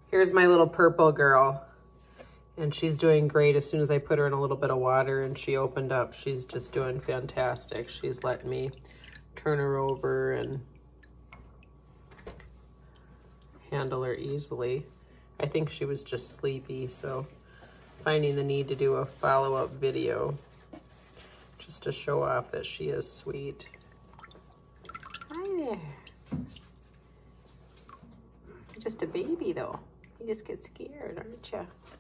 Here's my little purple girl. And she's doing great. As soon as I put her in a little bit of water and she opened up, she's just doing fantastic. She's letting me turn her over and handle her easily. I think she was just sleepy, so finding the need to do a follow-up video just to show off that she is sweet. Hi there. You're just a baby though. You just get scared, aren't you?